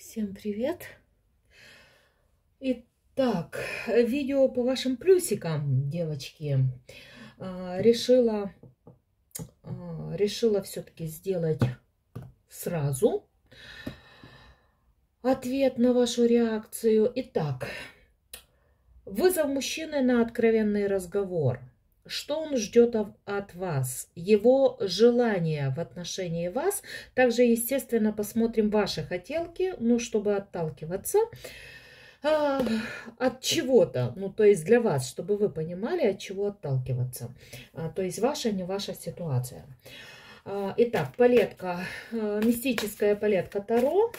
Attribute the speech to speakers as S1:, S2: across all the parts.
S1: Всем привет! Итак, видео по вашим плюсикам, девочки. Решила все-таки сделать сразу ответ на вашу реакцию. Итак, вызов мужчины на откровенный разговор. Что он ждет от вас? Его желание в отношении вас. Также, естественно, посмотрим ваши хотелки, ну, чтобы отталкиваться от чего-то. Ну, то есть для вас, чтобы вы понимали, от чего отталкиваться. То есть ваша, не ваша ситуация. Итак, палетка, мистическая палетка Таро.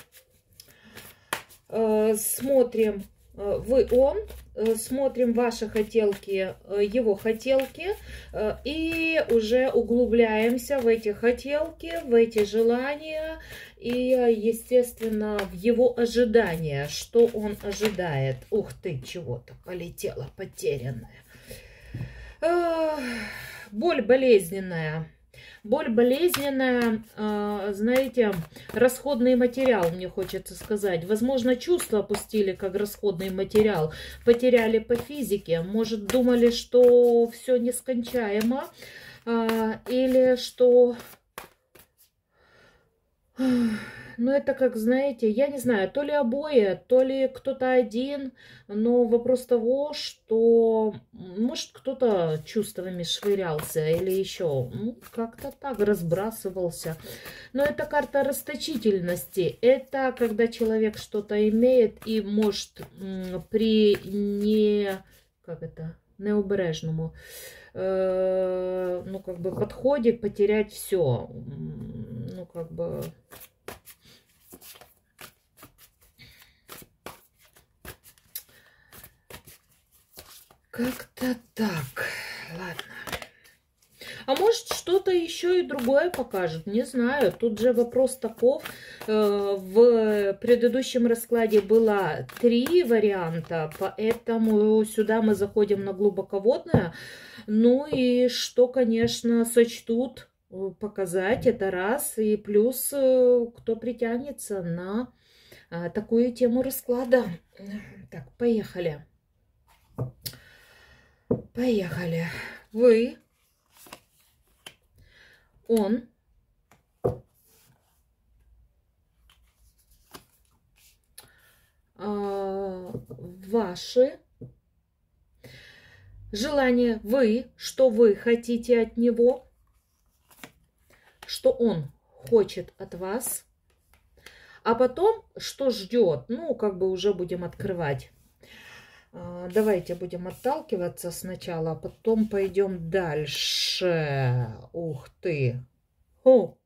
S1: Смотрим вы, он. Смотрим ваши хотелки, его хотелки, и уже углубляемся в эти хотелки, в эти желания и, естественно, в его ожидания, что он ожидает. Ух ты, чего-то полетело потерянное. Боль болезненная. Боль болезненная, знаете, расходный материал, мне хочется сказать. Возможно, чувства опустили как расходный материал, потеряли по физике. Может, думали, что все нескончаемо, или что... Ну, это как, знаете, я не знаю, то ли обои, то ли кто-то один, но вопрос того, что, может, кто-то чувствами швырялся или еще, ну, как-то так разбрасывался. Но это карта расточительности. Это когда человек что-то имеет и может при необережному, ну, как бы подходе потерять все. Ну, как бы... Как-то так. Ладно. А может, что-то еще и другое покажет. Не знаю. Тут же вопрос таков. В предыдущем раскладе было 3 варианта, поэтому сюда мы заходим на глубоководное. Ну и что, конечно, сочтут показать, это раз. И плюс, кто притянется на такую тему расклада. Так, поехали. Поехали. Вы, он, ваши желания, вы, что вы хотите от него, что он хочет от вас, а потом, что ждет, ну, как бы уже будем открывать. Давайте будем отталкиваться сначала, а потом пойдем дальше. Ух ты! Хо.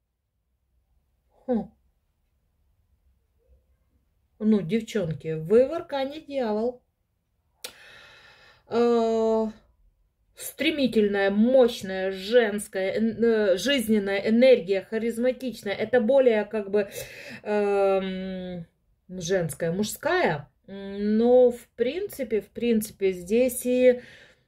S1: Хо. Ну, девчонки, вы в аркане дьявол. Стремительная, мощная, женская, жизненная энергия, харизматичная. Это более как бы женская, мужская. Но в принципе, здесь и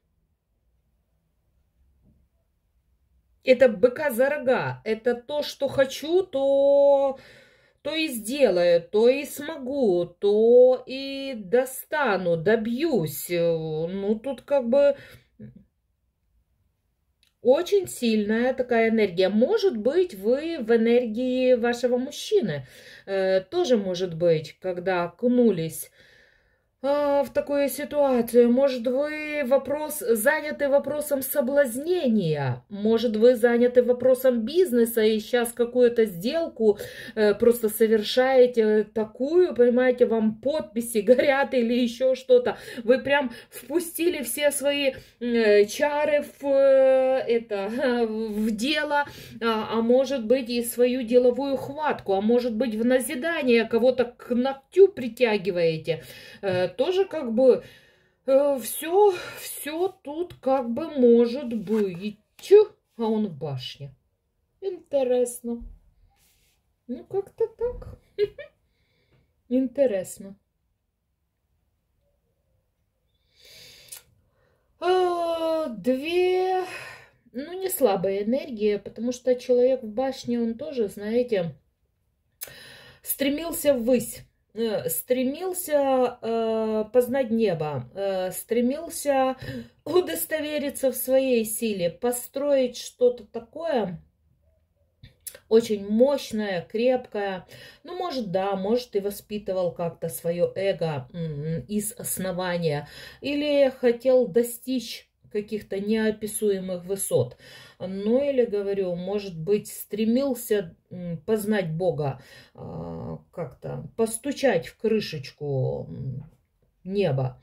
S1: это быка за рога. Это то, что хочу, то и сделаю, то и смогу, то и достану, добьюсь. Ну, тут как бы очень сильная такая энергия. Может быть, вы в энергии вашего мужчины. Тоже может быть, когда окунулись в такую ситуацию. Может, вы заняты вопросом соблазнения, может, вы заняты вопросом бизнеса и сейчас какую-то сделку просто совершаете такую, понимаете, вам подписи горят или еще что-то. Вы прям впустили все свои чары в дело, а может быть и свою деловую хватку, а может быть в назидание кого-то к ногтю притягиваете. Тоже как бы все тут как бы может быть. А он в башне. Интересно. Ну, как-то так. Интересно. Две, ну, не слабая энергия, потому что человек в башне, он тоже, знаете, стремился ввысь, стремился познать небо, стремился удостовериться в своей силе, построить что-то такое очень мощное, крепкое. Ну, может, да, может, и воспитывал как-то свое эго из основания, или хотел достичь каких-то неописуемых высот. Ну, или, говорю, может быть, стремился познать Бога, как-то постучать в крышечку неба.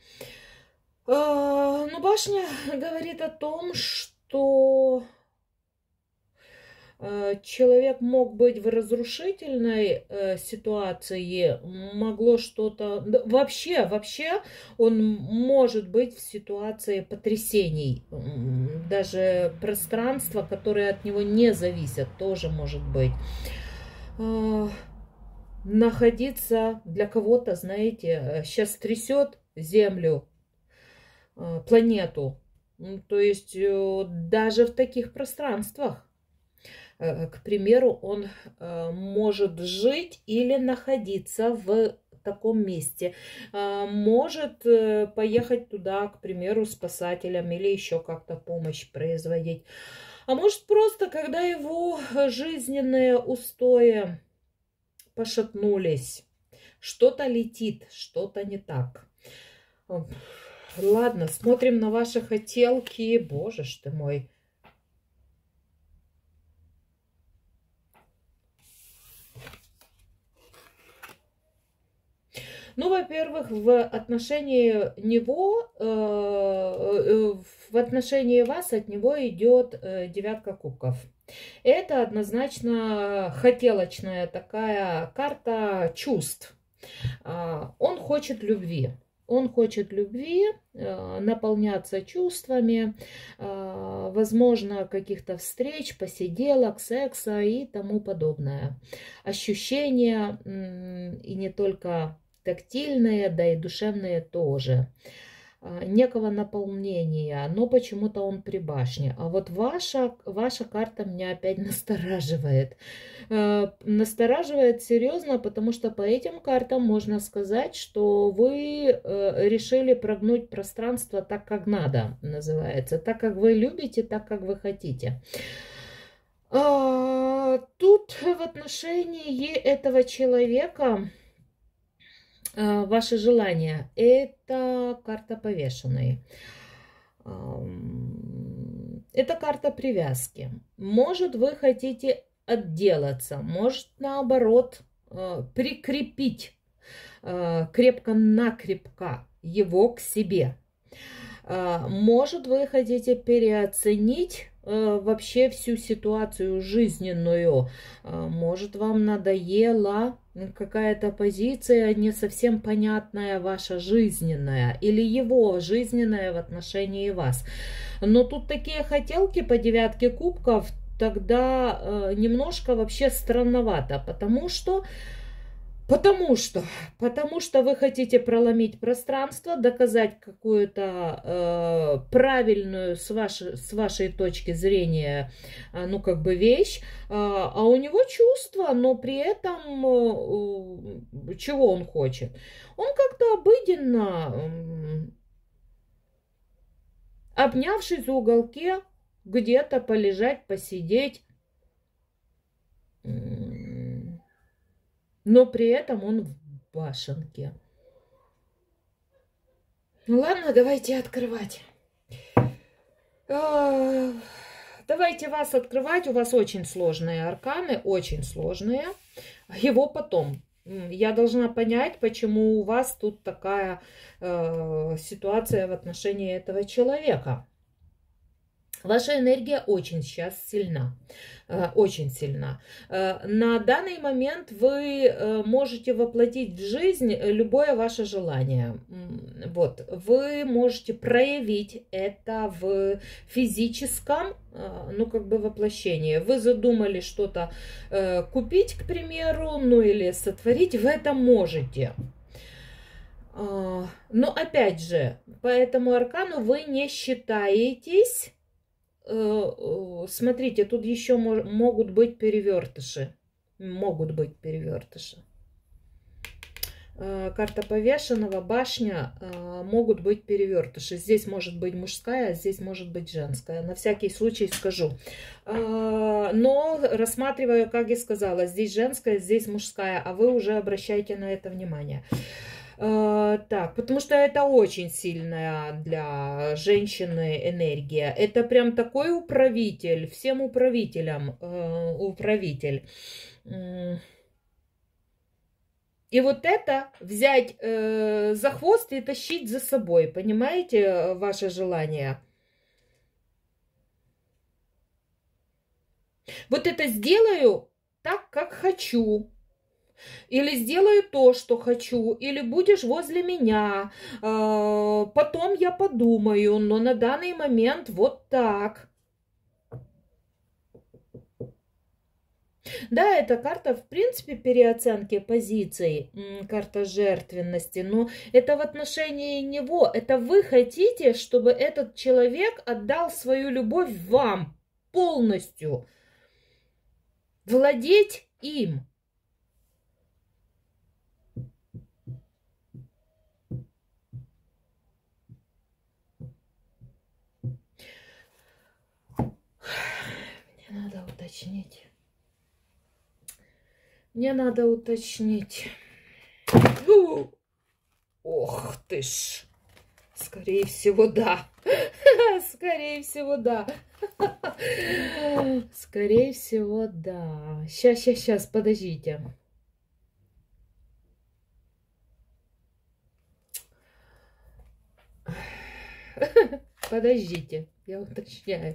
S1: Но башня говорит о том, что человек мог быть в разрушительной ситуации, могло что-то... Вообще он может быть в ситуации потрясений. Даже пространство, которое от него не зависит, тоже может быть. Находиться для кого-то, знаете, сейчас трясет Землю, планету. То есть даже в таких пространствах, к примеру, он может жить или находиться в таком месте. Может поехать туда, к примеру, спасателям или еще как-то помощь производить. А может просто, когда его жизненные устои пошатнулись, что-то летит, что-то не так. Ладно, смотрим на ваши хотелки. Боже ж ты мой. Ну, во-первых, в отношении него, в отношении вас от него идет девятка кубков. Это однозначно хотелочная такая карта чувств. Он хочет любви. Он хочет любви, наполняться чувствами, возможно, каких-то встреч, посиделок, секса и тому подобное. Ощущения, и не только тактильные, да и душевные тоже. Некого наполнения, но почему-то он при башне. А вот ваша карта меня опять настораживает. Настораживает серьезно, потому что по этим картам можно сказать, что вы решили прогнуть пространство так, как надо, называется. Так, как вы любите, так, как вы хотите. Тут в отношении этого человека... Ваши желания. Это карта повешенной. Это карта привязки. Может, вы хотите отделаться, может, наоборот, прикрепить крепко-накрепко его к себе. Может, вы хотите переоценить вообще всю ситуацию жизненную. Может, вам надоела какая-то позиция не совсем понятная ваша жизненная или его жизненная в отношении вас. Но тут такие хотелки по девятке кубков тогда немножко вообще странновато, потому что вы хотите проломить пространство, доказать какую-то правильную с вашей точки зрения, ну, как бы вещь, а у него чувства, но при этом чего он хочет? Он как-то обыденно, обнявшись в уголке, где-то полежать, посидеть, но при этом он в башенке. Ну ладно, давайте открывать. Давайте вас открывать. У вас очень сложные арканы, очень сложные. Его потом. Я должна понять, почему у вас тут такая ситуация в отношении этого человека. Ваша энергия очень сейчас сильна, очень сильна. На данный момент вы можете воплотить в жизнь любое ваше желание. Вот. Вы можете проявить это в физическом, ну, как бы воплощении. Вы задумали что-то купить, к примеру, ну, или сотворить, вы это можете. Но, опять же, по этому аркану вы не считаетесь... Смотрите, тут еще могут быть перевертыши. Могут быть перевертыши. Карта повешенного, башня, могут быть перевертыши. Здесь может быть мужская, а здесь может быть женская. На всякий случай скажу. Но рассматриваю, как я сказала, здесь женская, здесь мужская, а вы уже обращайте на это внимание. Так, потому что это очень сильная для женщины энергия. Это прям такой управитель, всем управителям управитель. И вот это взять за хвост и тащить за собой, понимаете, ваше желание? Вот это сделаю так, как хочу. Или сделаю то, что хочу, или будешь возле меня. Потом я подумаю, но на данный момент вот так. Да, это карта, в принципе, переоценки позиций, карта жертвенности, но это в отношении него. Это вы хотите, чтобы этот человек отдал свою любовь вам полностью. Владеть им. Мне надо уточнить. Мне надо уточнить. Ох ты ж. Скорее всего, да. Скорее всего, да. Скорее всего, да. Сейчас, подождите. Подождите, я уточняю.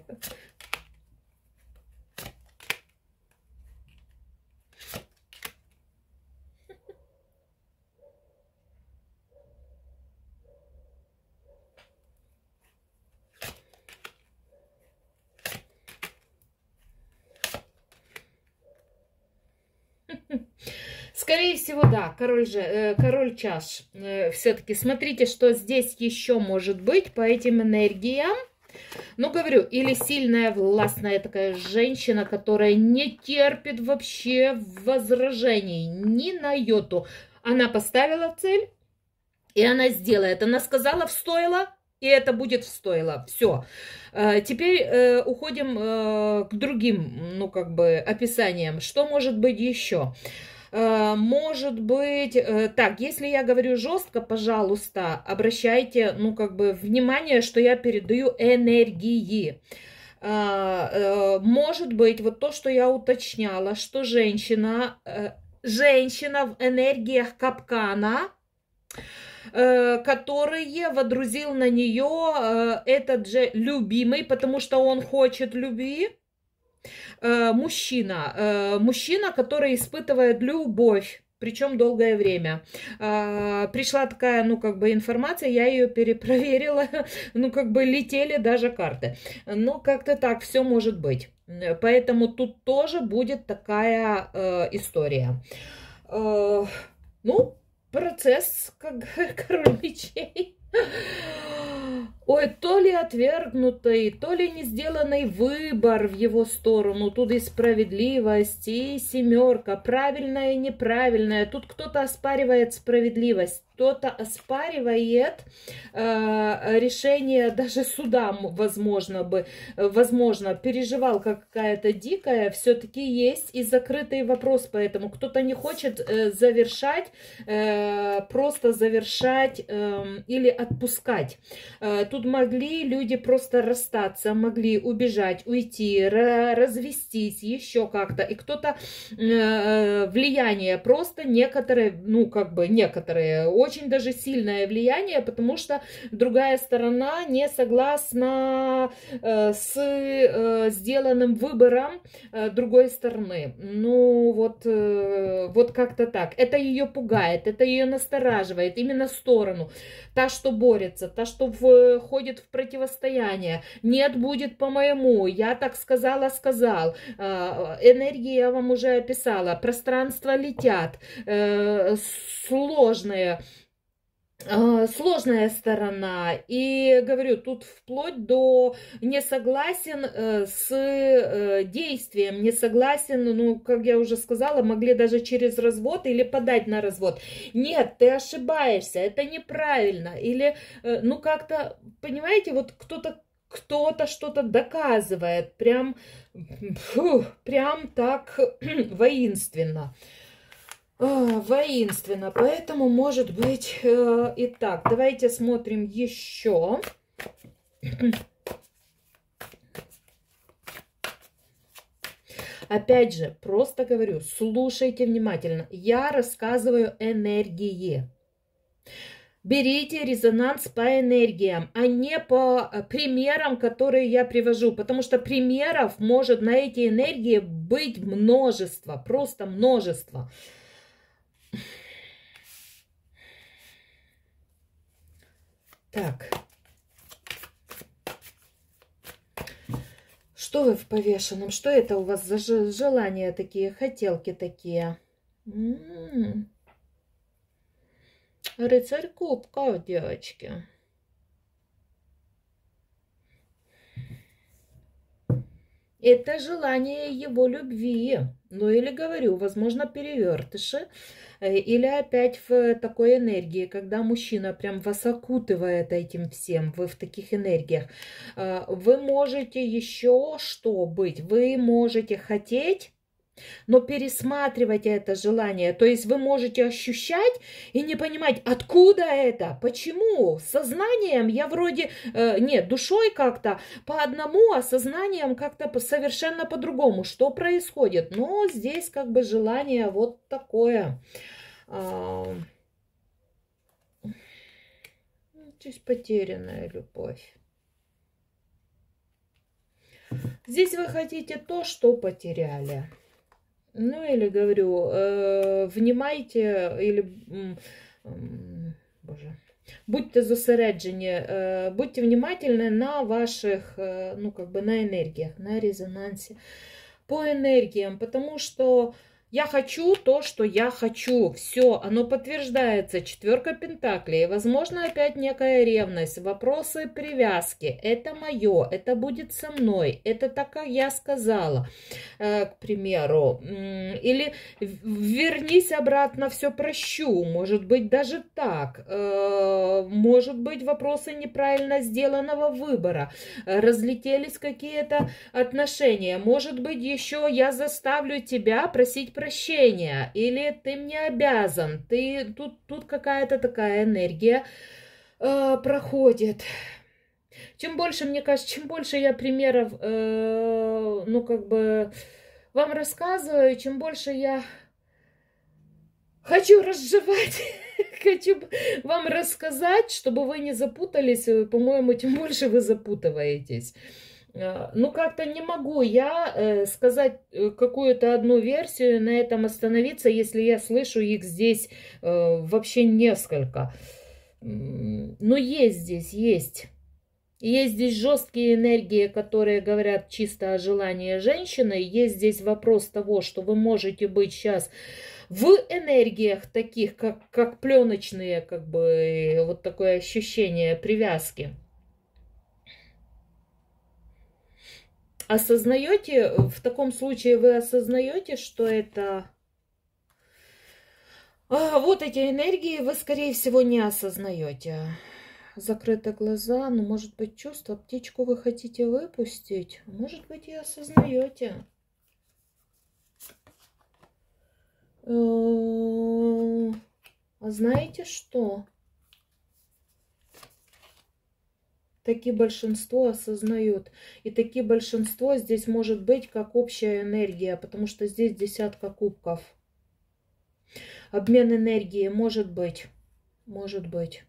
S1: Скорее всего, да, король чаш. Все-таки смотрите, что здесь еще может быть по этим энергиям. Ну, говорю, или сильная, властная такая женщина, которая не терпит вообще возражений ни на йоту. Она поставила цель, и она сделает. Она сказала, встоила, и это будет встоило. Все. Теперь уходим к другим, ну, как бы, описаниям. Что может быть еще? Может быть, так, если я говорю жестко, пожалуйста, обращайте, ну, как бы, внимание, что я передаю энергии. Может быть, вот то, что я уточняла, что женщина в энергиях капкана, которые водрузил на нее этот же любимый, потому что он хочет любви. Мужчина, который испытывает любовь, причем долгое время. Пришла такая, ну, как бы информация, я ее перепроверила, ну, как бы летели даже карты. Ну, как-то так все может быть. Поэтому тут тоже будет такая история. Ну, процесс, как король мечей. Ой, то ли отвергнутый, то ли не сделанный выбор в его сторону. Тут и справедливость, и семерка, правильная и неправильная. Тут кто-то оспаривает справедливость, кто-то оспаривает решение даже суда, возможно, переживал какая-то дикая. Все-таки есть и закрытый вопрос, поэтому кто-то не хочет завершать, просто завершать или отпускать. Тут могли люди просто расстаться, могли убежать, уйти, развестись, еще как-то. И кто-то влияние, просто некоторые, ну, как бы некоторые, очень даже сильное влияние, потому что другая сторона не согласна с сделанным выбором другой стороны. Ну, вот как-то так. Это ее пугает, это ее настораживает, именно сторону. Та, что борется, та, что входит в противостояние. Нет, будет по-моему. Я так сказала, сказал. Энергии я вам уже описала. Пространства летят. Сложные. Сложная сторона. И говорю, тут вплоть до не согласен с действием, не согласен, ну, как я уже сказала, могли даже через развод или подать на развод. Нет, ты ошибаешься, это неправильно. Или, ну, как-то, понимаете, вот кто-то что-то доказывает, прям, прям так воинственно. Воинственно, поэтому может быть... Итак, давайте смотрим еще. Опять же, просто говорю, слушайте внимательно. Я рассказываю энергии. Берите резонанс по энергиям, а не по примерам, которые я привожу. Потому что примеров может на эти энергии быть множество, просто множество. Так. Что вы в повешенном? Что это у вас за желания такие, хотелки такие? Рыцарь кубков, девочки. Это желание его любви. Ну или говорю, возможно, перевертыши. Или опять в такой энергии, когда мужчина прям вас окутывает этим всем, вы в таких энергиях. Вы можете еще что быть? Вы можете хотеть, но пересматривать это желание. То есть вы можете ощущать и не понимать, откуда это, почему. Сознанием я вроде, нет, душой как-то по одному, а сознанием как-то совершенно по-другому. Что происходит? Но здесь как бы желание вот такое. Здесь потерянная любовь. Здесь вы хотите то, что потеряли. Ну, или говорю, внимайте, или, боже, будьте зосереджені, будьте внимательны на ваших, ну, как бы на энергиях, на резонансе, по энергиям, потому что я хочу то, что я хочу. Все, оно подтверждается. Четверка пентаклей. Возможно, опять некая ревность. Вопросы привязки. Это мое. Это будет со мной. Это так, как я сказала, к примеру. Или вернись обратно, все прощу. Может быть, даже так. Может быть, вопросы неправильно сделанного выбора. Разлетелись какие-то отношения. Может быть, еще я заставлю тебя просить прощения, или ты мне обязан, ты тут какая-то такая энергия проходит. Чем больше, мне кажется, чем больше я примеров, ну, как бы, вам рассказываю, чем больше я хочу разжевать, хочу вам рассказать, чтобы вы не запутались, по-моему, тем больше вы запутываетесь. Ну, как-то не могу я сказать какую-то одну версию, на этом остановиться, если я слышу их здесь вообще несколько. Но есть здесь, есть. Есть здесь жесткие энергии, которые говорят чисто о желании женщины. Есть здесь вопрос того, что вы можете быть сейчас в энергиях таких, как пленочные, как бы вот такое ощущение привязки. Осознаете, в таком случае вы осознаете, что это... вот эти энергии вы, скорее всего, не осознаете. Закрыты глаза, ну, может быть, чувство, птичку вы хотите выпустить, может быть, и осознаете. А знаете что? Такие большинство осознают. И такие большинство здесь может быть как общая энергия, потому что здесь десятка кубков. Обмен энергии может быть. Может быть.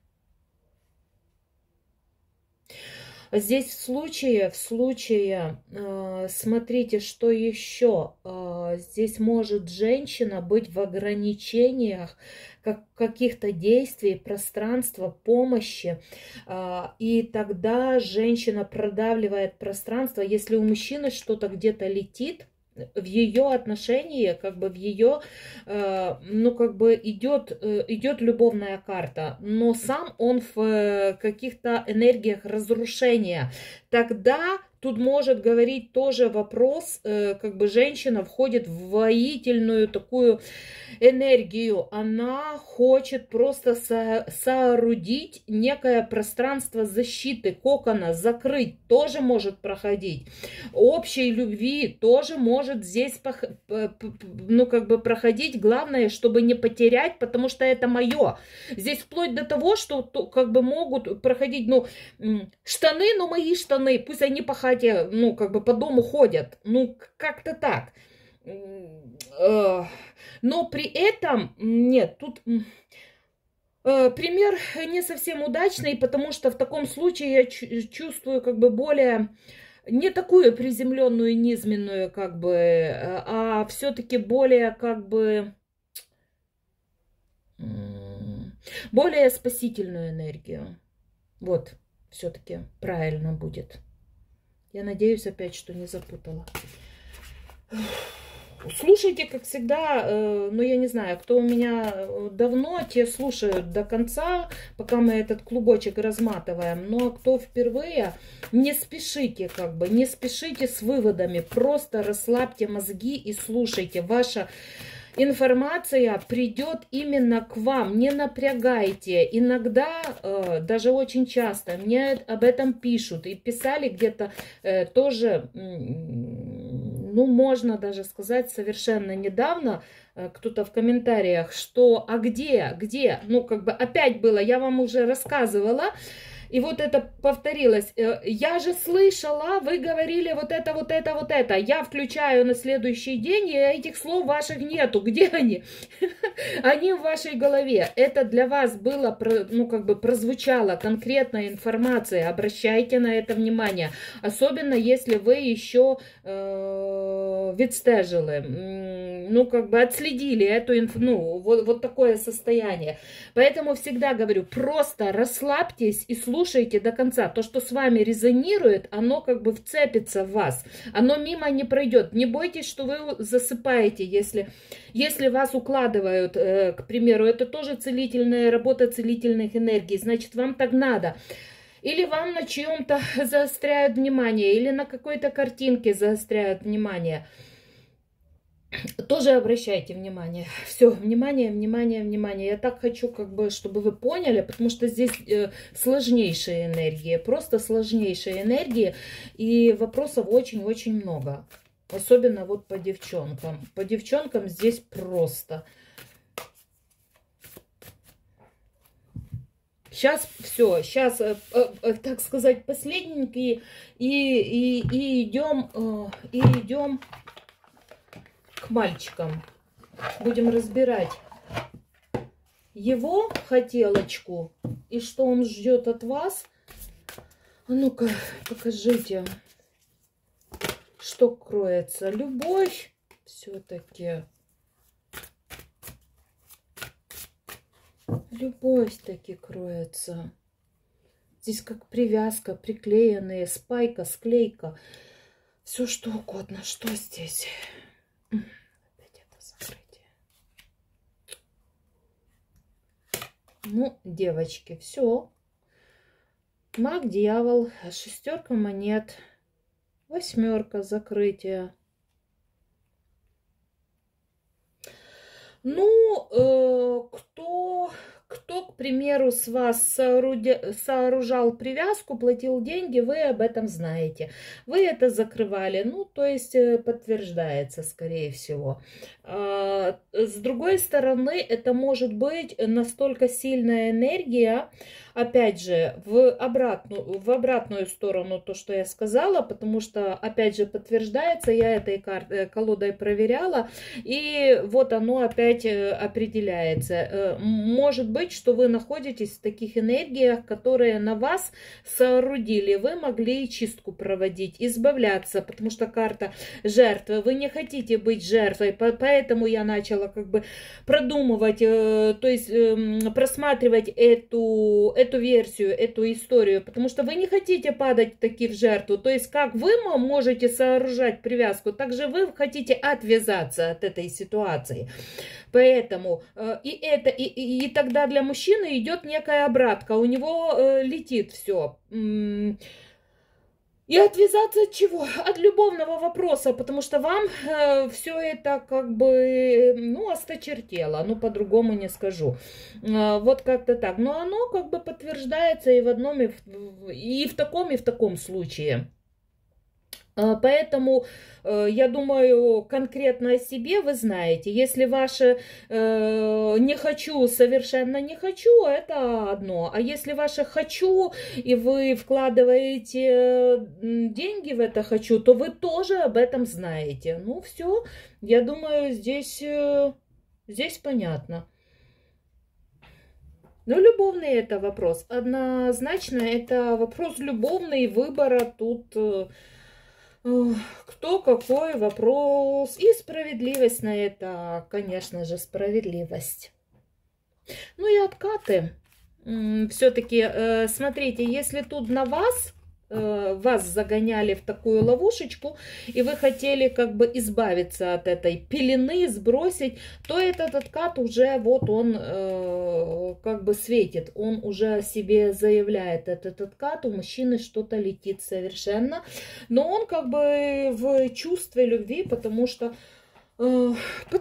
S1: Здесь в случае, смотрите, что еще. Здесь может женщина быть в ограничениях каких-то действий, пространства, помощи. И тогда женщина продавливает пространство. Если у мужчины что-то где-то летит, в ее отношении, как бы в ее, ну, как бы идет любовная карта, но сам он в каких-то энергиях разрушения. Тогда тут может говорить тоже вопрос, как бы женщина входит в воительную такую энергию. Она хочет просто соорудить некое пространство защиты, кокона, закрыть, тоже может проходить. Общей любви тоже может здесь, ну, как бы проходить. Главное, чтобы не потерять, потому что это мое. Здесь вплоть до того, что как бы могут проходить, ну, штаны, но мои штаны, пусть они по хате, ну, как бы по дому ходят. Ну, как-то так. Но при этом, нет, тут пример не совсем удачный, потому что в таком случае я чувствую как бы более, не такую приземленную, низменную, как бы, а все-таки более, как бы, более спасительную энергию. Вот, все-таки правильно будет. Я надеюсь опять, что не запутала. Слушайте, как всегда, ну, я не знаю, кто у меня давно, те слушают до конца, пока мы этот клубочек разматываем. Но кто впервые, не спешите, как бы, не спешите с выводами. Просто расслабьте мозги и слушайте. Ваша информация придет именно к вам, не напрягайте. Иногда, даже очень часто, мне об этом пишут и писали где-то тоже, ну, можно даже сказать, совершенно недавно, кто-то в комментариях, что, а где, ну, как бы опять было, я вам уже рассказывала, и вот это повторилось. Я же слышала, вы говорили вот это, вот это, вот это. Я включаю на следующий день, и этих слов ваших нету. Где они? Они в вашей голове. Это для вас было, ну, как бы прозвучала конкретная информация. Обращайте на это внимание. Особенно, если вы еще відстежили, ну, как бы отследили эту ну, вот такое состояние. Поэтому всегда говорю, просто расслабьтесь и слушайте до конца. То, что с вами резонирует, оно как бы вцепится в вас. Оно мимо не пройдет. Не бойтесь, что вы засыпаете, если вас укладывают, к примеру. Это тоже целительная работа целительных энергий. Значит, вам так надо. Или вам на чьем-то заостряют внимание, или на какой-то картинке заостряют внимание. Тоже обращайте внимание. Все, внимание, внимание, внимание. Я так хочу, как бы, чтобы вы поняли, потому что здесь сложнейшие энергии, просто сложнейшие энергии, и вопросов очень-очень много. Особенно вот по девчонкам. По девчонкам здесь просто. Сейчас все, сейчас, так сказать, последненькие, и идем к мальчикам. Будем разбирать его хотелочку и что он ждет от вас. А ну-ка, покажите, что кроется. Любовь все-таки. Любовь таки кроется. Здесь как привязка, приклеенные, спайка, склейка. Все что угодно. Что здесь? Опять это закрытие. Ну, девочки, все. Маг, дьявол, шестерка монет, восьмерка, закрытие. Ну, кто, к примеру, с вас сооружал привязку, платил деньги, вы об этом знаете. Вы это закрывали, ну, то есть подтверждается, скорее всего. С другой стороны, это может быть настолько сильная энергия, опять же, в обратную сторону то, что я сказала, потому что, опять же, подтверждается, я этой колодой проверяла, и вот оно опять определяется. Может быть, что вы находитесь в таких энергиях, которые на вас соорудили. Вы могли чистку проводить, избавляться, потому что карта жертвы. Вы не хотите быть жертвой, поэтому я начала как бы продумывать, то есть просматривать эту версию, эту историю, потому что вы не хотите падать таки в жертву. То есть как вы можете сооружать привязку, так же вы хотите отвязаться от этой ситуации. Поэтому и тогда для мужчины идет некая обратка, у него летит все. И отвязаться от чего? От любовного вопроса, потому что вам все это как бы, ну, осточертело, ну, по-другому не скажу. Вот как-то так. Но оно как бы подтверждается и в одном, и в таком случае. Поэтому я думаю, конкретно о себе вы знаете. Если ваше не хочу, совершенно не хочу, это одно. А если ваше хочу, и вы вкладываете деньги в это хочу, то вы тоже об этом знаете. Ну, все, я думаю, здесь понятно. Ну, любовный это вопрос. Однозначно, это вопрос любовный, выбора тут... Кто какой вопрос. И справедливость на это, конечно же, справедливость. Ну и откаты. Все-таки, смотрите, если тут на вас загоняли в такую ловушечку, и вы хотели как бы избавиться от этой пелены, сбросить, то этот откат уже вот он как бы светит, он уже о себе заявляет. Этот откат, у мужчины что-то летит совершенно, но он как бы в чувстве любви, потому что он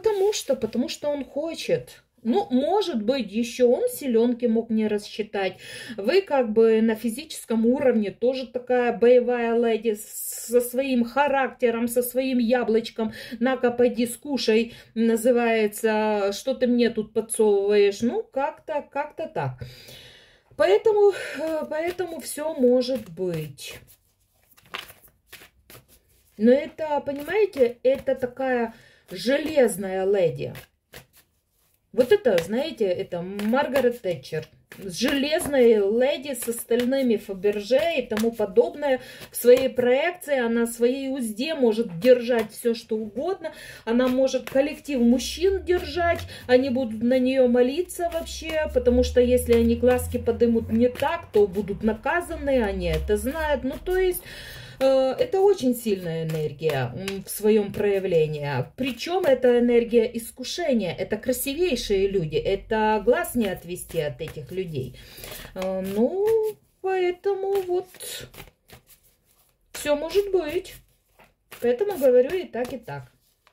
S1: хочет. Ну, может быть, еще он селенки мог не рассчитать. Вы как бы на физическом уровне тоже такая боевая леди со своим характером, со своим яблочком. На-ка, пойди скушай, называется, что ты мне тут подсовываешь. Ну, как-то так. Поэтому все может быть. Но это, понимаете, это такая железная леди. Вот это, знаете, это Маргарет Тэтчер. Железная леди с остальными Фаберже и тому подобное. В своей проекции она в своей узде может держать все, что угодно. Она может коллектив мужчин держать. Они будут на нее молиться вообще. Потому что если они глазки подымут не так, то будут наказаны. Они это знают. Ну, то есть... Это очень сильная энергия в своем проявлении. Причем это энергия искушения. Это красивейшие люди. Это глаз не отвести от этих людей. Ну, поэтому вот все может быть. Поэтому говорю и так, и так.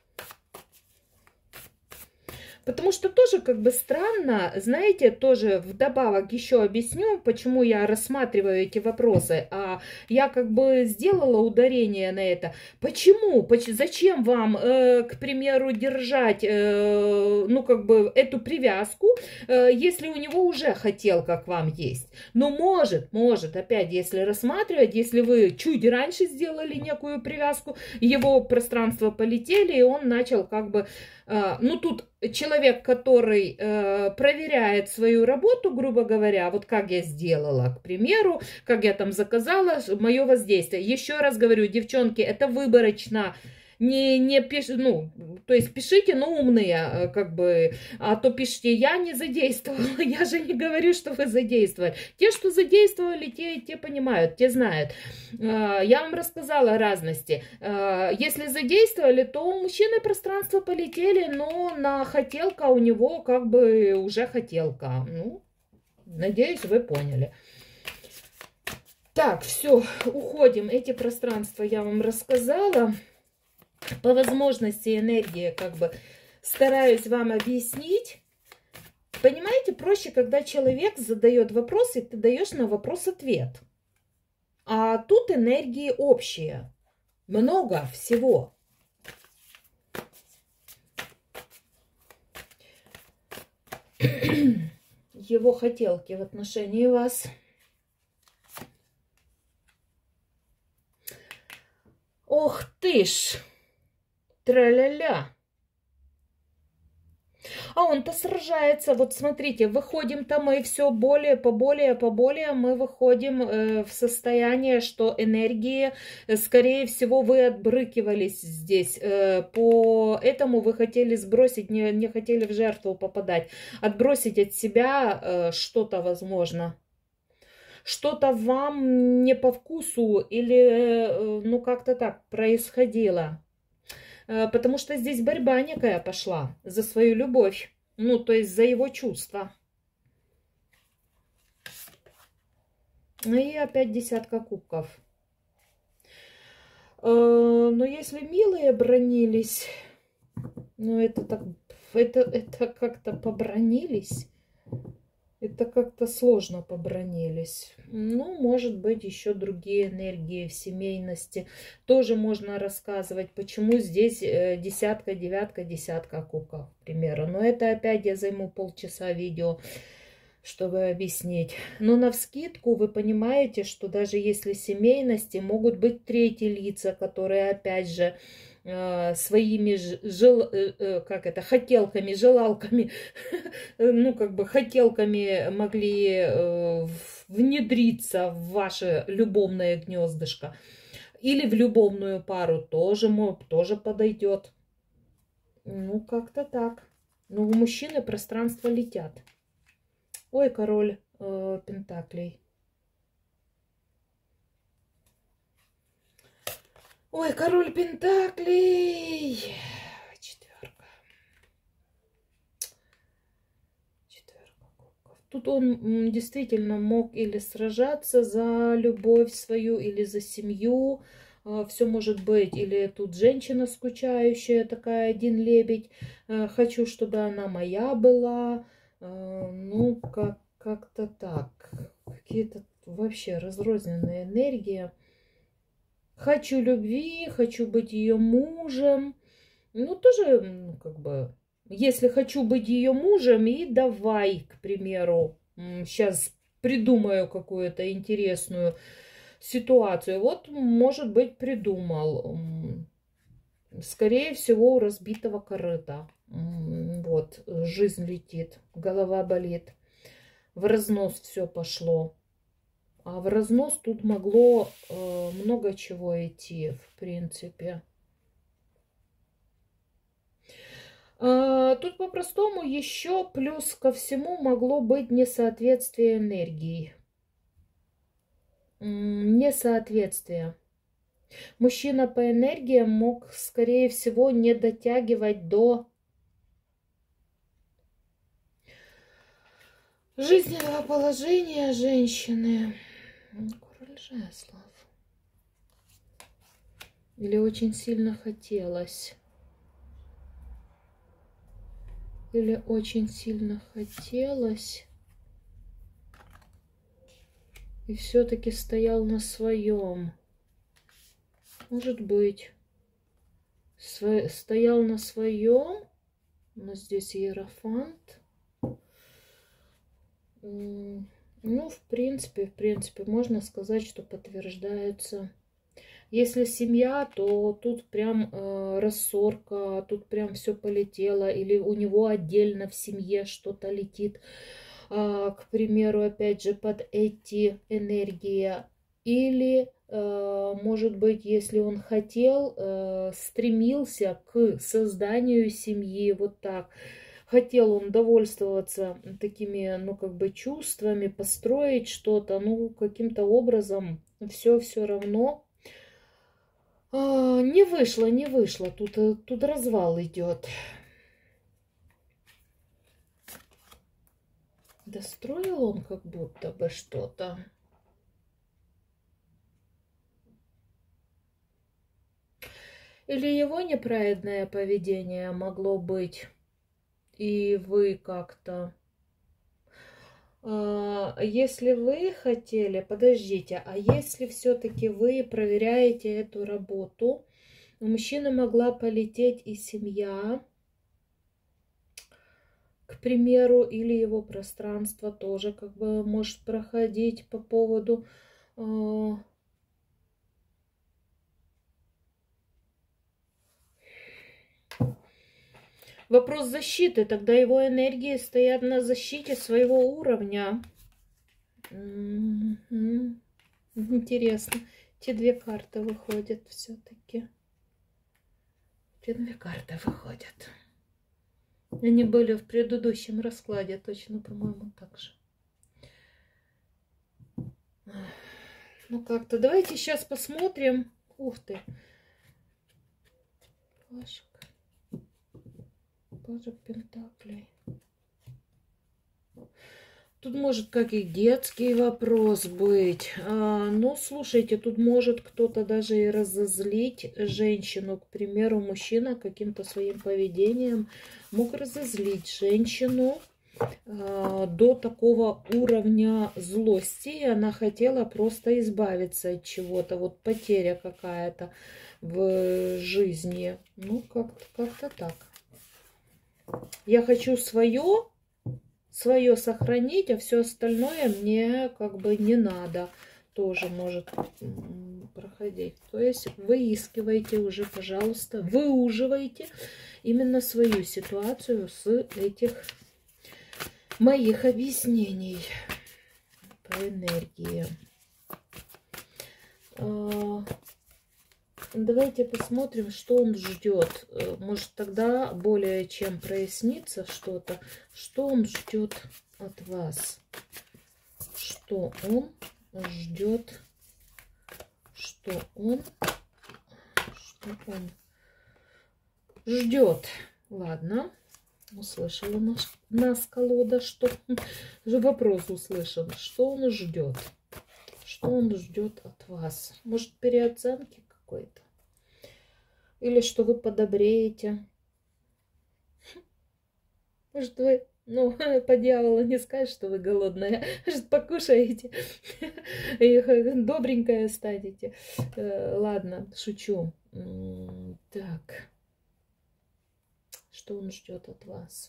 S1: Потому что тоже как бы странно, знаете, тоже вдобавок еще объясню, почему я рассматриваю эти вопросы. А я как бы сделала ударение на это. Почему? Зачем вам, к примеру, держать, ну как бы эту привязку, если у него уже хотелка к вам есть? Ну может, опять, если рассматривать, если вы чуть раньше сделали некую привязку, его пространство полетели, и он начал как бы, ну тут человек, который проверяет свою работу, грубо говоря, вот как я сделала, к примеру, как я там заказала, мое воздействие. Еще раз говорю, девчонки, это выборочно. Не ну, то есть пишите, но умные, как бы, а то пишите, я не задействовала, я же не говорю, что вы задействовали. Те, что задействовали, те понимают, те знают. Я вам рассказала разности. Если задействовали, то у мужчины пространство полетели, но на хотелка у него как бы уже хотелка. Ну, надеюсь, вы поняли. Так, все, уходим. Эти пространства я вам рассказала. По возможности энергии как бы стараюсь вам объяснить. Понимаете, проще, когда человек задает вопрос, и ты даешь на вопрос ответ. А тут энергии общие. Много всего. Его хотелки в отношении вас. Ох ты ж! Тра-ля-ля. А он-то сражается. Вот смотрите, выходим-то мы все поболее, мы выходим в состояние, что энергии, скорее всего, вы отбрыкивались здесь. Поэтому вы хотели сбросить, не хотели в жертву попадать, отбросить от себя что-то, возможно. Что-то вам не по вкусу или, ну, как-то так происходило. Потому что здесь борьба некая пошла за свою любовь. Ну, то есть за его чувства. Ну и опять десятка кубков. Но если милые бронились, ну это так, это как-то побронились. Это как-то сложно побронились. Ну, может быть, еще другие энергии в семейности. Тоже можно рассказывать, почему здесь десятка, девятка, десятка кубков, к примеру. Но это опять я займу полчаса видео, чтобы объяснить. Но навскидку вы понимаете, что даже если семейности, могут быть третьи лица, которые опять же своими хотелками, желалками, ну, как бы хотелками могли внедриться в ваше любовное гнездышко. Или в любовную пару тоже подойдет. Ну, как-то так. Но у мужчины пространства летят. Ой, король пентаклей. Ой, король пентаклей. Четверка. Тут он действительно мог или сражаться за любовь свою, или за семью. Все может быть. Или тут женщина скучающая, такая, один лебедь. Хочу, чтобы она моя была. Ну, как-то так. Какие-то вообще разрозненные энергии. Хочу любви, хочу быть ее мужем. Ну, тоже, ну, как бы, если хочу быть ее мужем, и давай, к примеру, сейчас придумаю какую-то интересную ситуацию. Вот, может быть, придумал. Скорее всего, у разбитого корыта. Вот, жизнь летит, голова болит. В разнос все пошло. А в разнос тут могло много чего идти, в принципе. Тут по-простому еще плюс ко всему могло быть несоответствие энергии. Несоответствие. Мужчина по энергиям мог, скорее всего, не дотягивать до жизненного положения женщины. Король жезлов. Или очень сильно хотелось. Или очень сильно хотелось. И все-таки стоял на своем. Может быть. Стоял на своем. У нас здесь иерофант. Ну, в принципе, можно сказать, что подтверждается. Если семья, то тут прям рассорка, тут прям все полетело. Или у него отдельно в семье что-то летит. К примеру, опять же, под эти энергии. Или, может быть, если он хотел, стремился к созданию семьи, вот так. Хотел он довольствоваться такими, ну, как бы чувствами, построить что-то, ну, каким-то образом все равно. Не вышло. Тут развал идет. Достроил он как будто бы что-то. Или его неправедное поведение могло быть, и вы как-то... Если вы хотели, подождите, а если все-таки вы проверяете эту работу, у мужчины могла полететь и семья, к примеру, или его пространство тоже как бы может проходить по поводу... Вопрос защиты. Тогда его энергии стоят на защите своего уровня. Интересно. Те две карты выходят все-таки. Те две карты выходят. Они были в предыдущем раскладе, точно, по-моему, так же. Ну как-то. Давайте сейчас посмотрим. Ух ты. Пажик пентаклей. Тут может как и детский вопрос быть. Ну, слушайте, тут может кто-то даже и разозлить женщину. К примеру, мужчина каким-то своим поведением мог разозлить женщину до такого уровня злости. И она хотела просто избавиться от чего-то. Вот потеря какая-то в жизни. Ну, как-то так. Я хочу свое сохранить, а все остальное мне как бы не надо. Тоже может проходить. То есть выискивайте уже, пожалуйста, выуживайте именно свою ситуацию с этих моих объяснений по энергии. Давайте посмотрим, что он ждет. Может, тогда более чем прояснится что-то. Что он ждет от вас? Что он ждет? Что он ждет? Ладно. Услышала нас колода. Что? Вопрос услышан. Что он ждет? Что он ждет от вас? Может, переоценки какой-то? Или что вы подобреете? Может, вы, ну, по дьяволу не скажешь, что вы голодная. Может, покушаете и добренькая станете. Ладно, шучу. Так. Что он ждет от вас?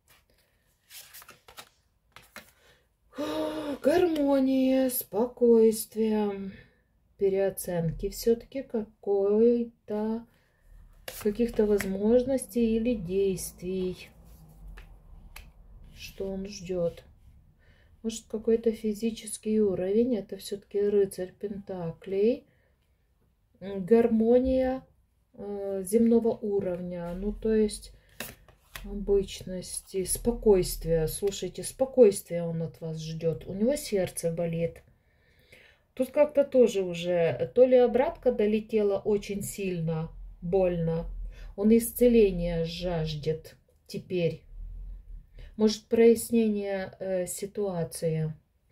S1: Гармония, спокойствие, переоценки все-таки каких-то возможностей или действий. Что он ждет? Может, какой-то физический уровень. Это все-таки рыцарь пентаклей. Гармония земного уровня. Ну, то есть обычности, спокойствие. Слушайте, спокойствие он от вас ждет. У него сердце болит. Тут как-то тоже уже то ли обратка долетела очень сильно, больно. Он исцеления жаждет теперь. Может, прояснение ситуации.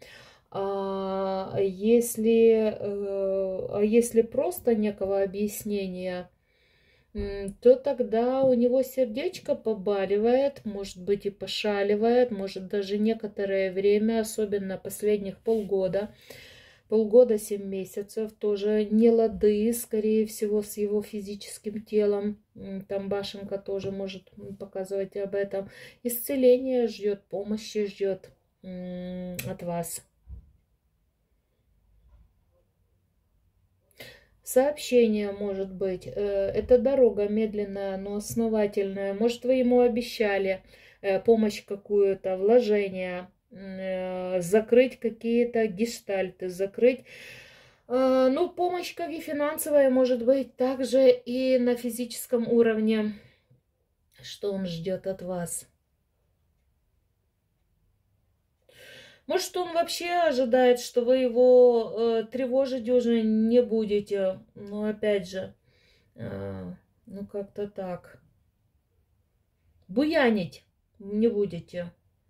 S1: Если просто некого объяснения, то тогда у него сердечко побаливает, может быть и пошаливает, может даже некоторое время, особенно последних полгода, 7 месяцев, тоже не лады, скорее всего, с его физическим телом. Там башенка тоже может показывать об этом. Исцеление ждет, помощи ждет от вас. Сообщение может быть. Это дорога медленная, но основательная. Может, вы ему обещали помощь какую-то, вложение, закрыть какие-то гештальты, закрыть. Ну, помощь как и финансовая может быть, также и на физическом уровне. Что он ждет от вас? Может, он вообще ожидает, что вы его тревожить уже не будете. Но опять же, ну как-то так. Буянить не будете.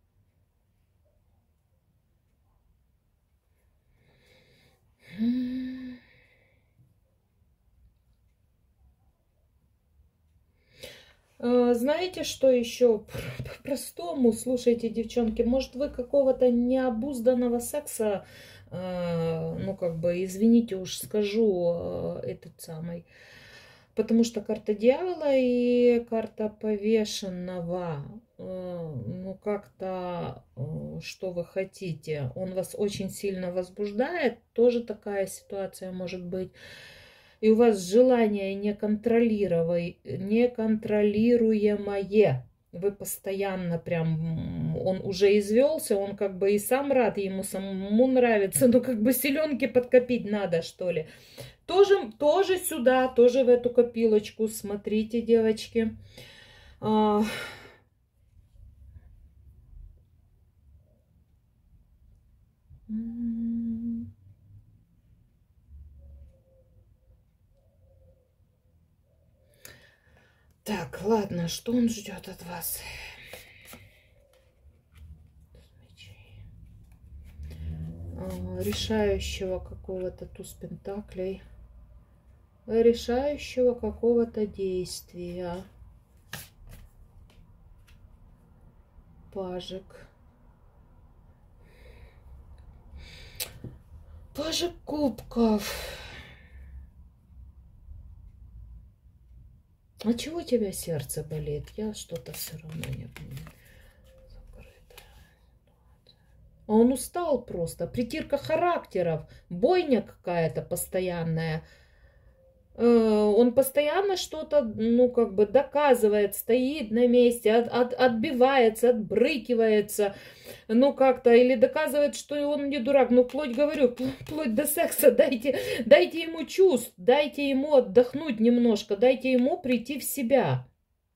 S1: Знаете, что еще по-простому? Слушайте, девчонки, может, вы какого-то необузданного секса, ну, как бы, извините уж, скажу, этот самый, потому что карта дьявола и карта повешенного, ну, как-то, что вы хотите, он вас очень сильно возбуждает, тоже такая ситуация может быть. И у вас желание неконтролируемое Вы постоянно прям, он уже извелся, он как бы и сам рад, ему самому нравится, но как бы селенки подкопить надо, что ли. Тоже сюда, тоже в эту копилочку, смотрите, девочки. Так, ладно, что он ждет от вас? Решающего какого-то туз пентаклей, решающего какого-то действия. Пажик. Пажик кубков. А чего у тебя сердце болит? Я что-то все равно не понимаю. А он устал просто. Притирка характеров. Бойня какая-то постоянная. Он постоянно что-то, ну, как бы доказывает, стоит на месте, отбивается, отбрыкивается, ну, как-то, или доказывает, что он не дурак. Ну, вплоть, говорю, вплоть до секса дайте ему чувств, дайте ему отдохнуть немножко, дайте ему прийти в себя.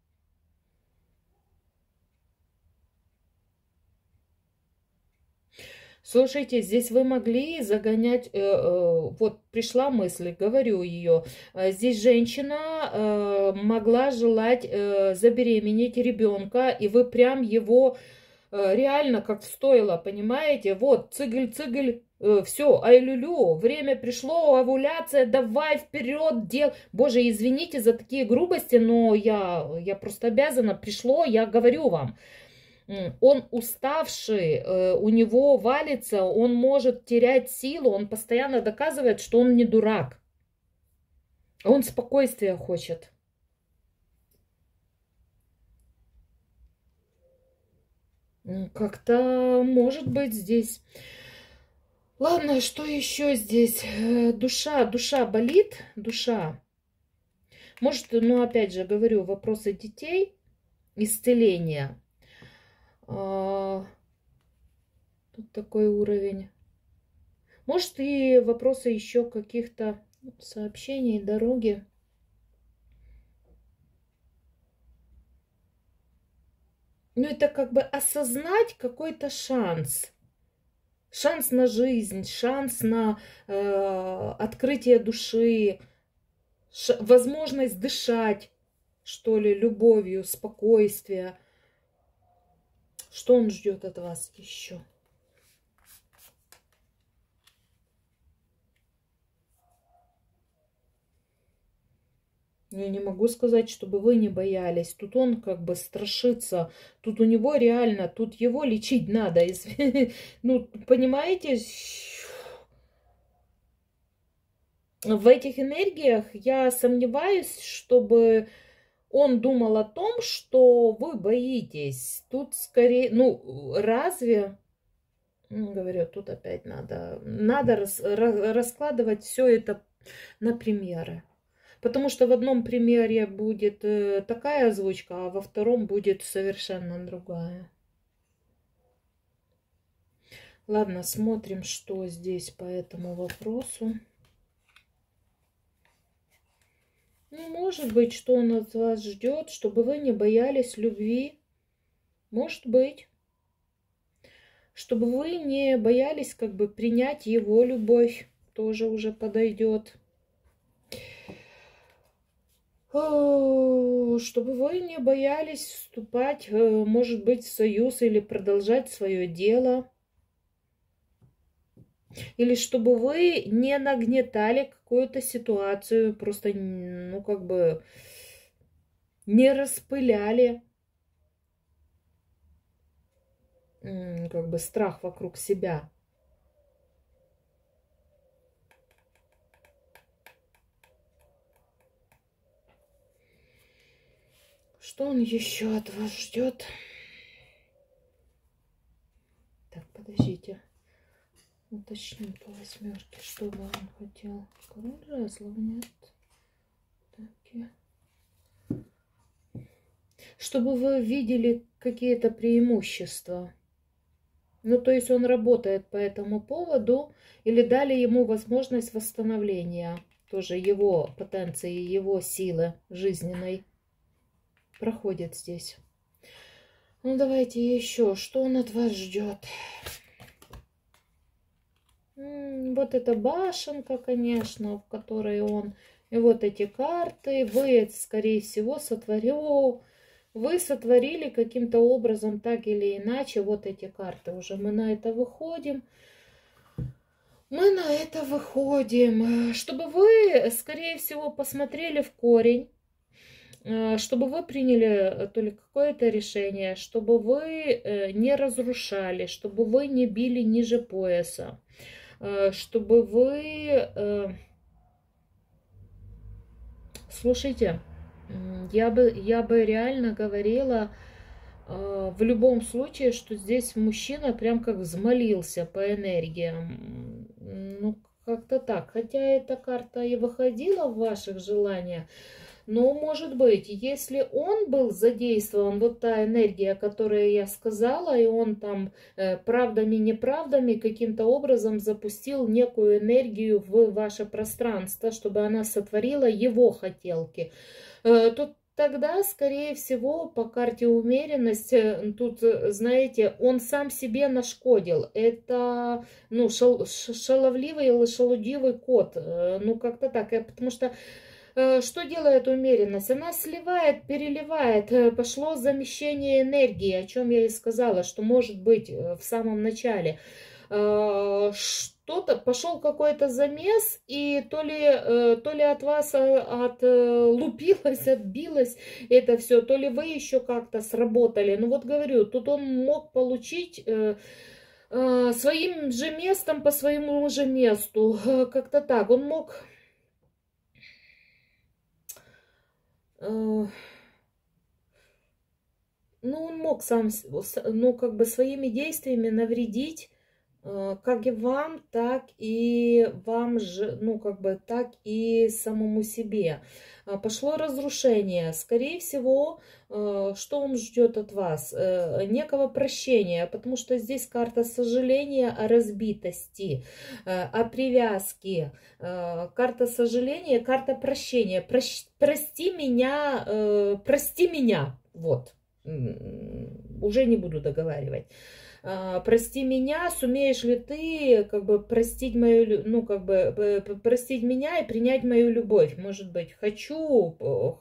S1: Слушайте, здесь вы могли загонять, вот пришла мысль, говорю ее, здесь женщина могла желать забеременеть ребенка, и вы прям его реально как стоило, понимаете, вот, цыгель-цыгель, все, ай-лю-лю, время пришло, овуляция, давай вперед, Боже, извините за такие грубости, но я просто обязана, пришло, я говорю вам. Он уставший, у него валится, он может терять силу, он постоянно доказывает, что он не дурак. Он спокойствия хочет. Как-то может быть здесь. Ладно, что еще здесь? Душа болит, душа. Может, ну опять же говорю, вопросы детей, исцеления. Тут такой уровень. Может, и вопросы еще каких-то сообщений, дороги. Ну, это как бы осознать какой-то шанс. Шанс на жизнь, шанс на открытие души, возможность дышать, что ли, любовью, спокойствие. Что он ждет от вас еще? Я не могу сказать, чтобы вы не боялись. Тут он как бы страшится. Тут у него реально, тут его лечить надо. Ну, понимаете, в этих энергиях я сомневаюсь, чтобы он думал о том, что вы боитесь. Тут скорее, ну, разве... Говорю, тут опять надо раскладывать все это на примеры. Потому что в одном примере будет такая озвучка, а во втором будет совершенно другая. Ладно, смотрим, что здесь по этому вопросу. Ну, может быть, что он от вас ждет, чтобы вы не боялись любви. Может быть. Чтобы вы не боялись как бы принять его любовь. Тоже уже подойдет. Чтобы вы не боялись вступать, может быть, в союз или продолжать свое дело. Или чтобы вы не нагнетали какую-то ситуацию, просто, ну, как бы, не распыляли, как бы, страх вокруг себя. Что он еще от вас ждет? Так, подождите. Уточним по восьмерке, что бы он хотел. Король жезлов нет. Так. чтобы вы видели какие-то преимущества. Ну, то есть он работает по этому поводу, или дали ему возможность восстановления тоже его потенции, его силы жизненной. Проходит здесь. Ну, давайте еще, что он от вас ждет? Вот эта башенка, конечно, в которой он... И вот эти карты. Вы, скорее всего, вы сотворили каким-то образом, так или иначе, вот эти карты. Уже мы на это выходим. Мы на это выходим. Чтобы вы, скорее всего, посмотрели в корень. Чтобы вы приняли то ли какое-то решение, чтобы вы не разрушали, чтобы вы не били ниже пояса, чтобы вы... Слушайте, я бы реально говорила в любом случае, что здесь мужчина прям как взмолился по энергиям. Ну, как-то так. Хотя эта карта и выходила в ваших желаниях, но, может быть, если он был задействован, вот та энергия, которую я сказала, и он там правдами, неправдами каким-то образом запустил некую энергию в ваше пространство, чтобы она сотворила его хотелки, то тогда, скорее всего, по карте умеренность, тут, знаете, он сам себе нашкодил. Это, ну, шаловливый или шалудивый кот, ну, как-то так, потому что... Что делает умеренность? Она сливает, переливает, пошло замещение энергии, о чем я и сказала, что может быть в самом начале. Что-то, пошел какой-то замес, и то ли от вас отлупилось, отбилось это все, то ли вы еще как-то сработали. Ну вот говорю, тут он мог получить... своим же местом по своему же месту, как-то так, он мог... Ну, он мог сам, ну, как бы своими действиями навредить как и вам, так и вам же, ну, как бы, так и самому себе. Пошло разрушение. Скорее всего, что он ждет от вас? Некого прощения, потому что здесь карта сожаления о разбитости, о привязке. Карта сожаления, карта прощения. Прости меня, вот. Уже не буду договаривать. Прости меня, сумеешь ли ты как бы простить мою, ну как бы простить меня и принять мою любовь? Может быть, хочу,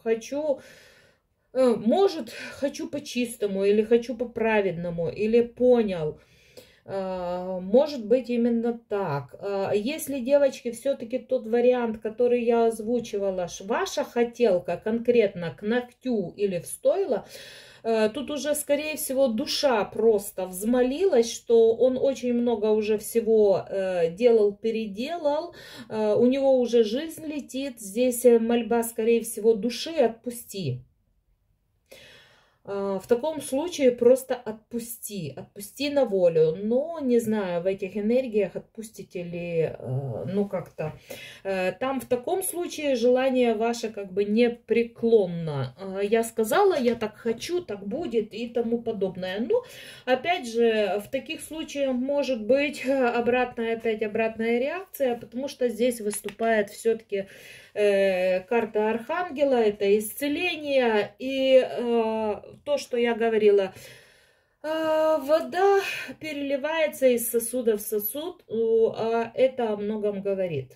S1: может, хочу по-чистому, или хочу по-праведному, или понял. Может быть именно так. Если, девочки, все-таки тот вариант, который я озвучивала, ваша хотелка конкретно к ногтю или в стойло, тут уже, скорее всего, душа просто взмолилась, что он очень много уже всего делал, переделал, у него уже жизнь летит, здесь мольба, скорее всего, души «отпусти». В таком случае просто отпусти на волю. Но не знаю, в этих энергиях отпустите ли, ну как-то. Там в таком случае желание ваше как бы непреклонно. Я сказала, я так хочу, так будет и тому подобное. Ну, опять же, в таких случаях может быть обратная реакция, потому что здесь выступает все-таки карта Архангела, это исцеление и то, что я говорила, вода переливается из сосуда в сосуд, а это о многом говорит.